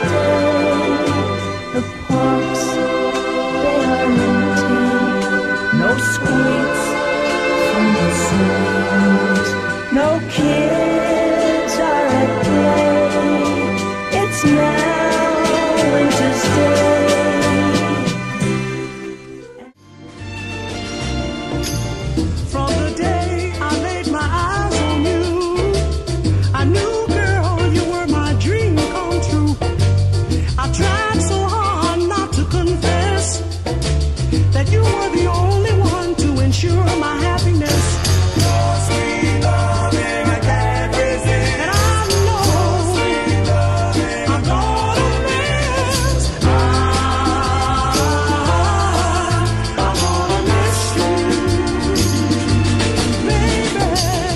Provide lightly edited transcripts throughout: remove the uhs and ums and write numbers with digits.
stay. The parks, they are empty. No squeaks from the swings. No kids are at play. It's now winter's day. From the day I laid my eyes on you, I knew, girl, you were my dream come true. I tried so hard not to confess that you were the only one to ensure my happiness. Your sweet loving, I can't resist. And I know sweet loving, I'm gonna miss. I'm gonna miss you, baby.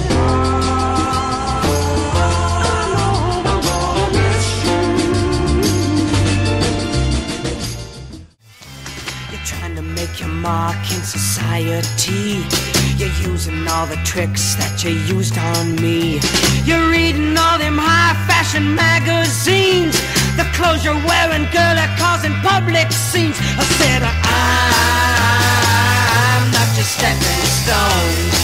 I know I'm gonna miss you. You're trying to make your mark in society. You're using all the tricks that you used on me. You're reading all them high-fashion magazines. The clothes you're wearing, girl, are causing public scenes. I said, I'm not your stepping stone.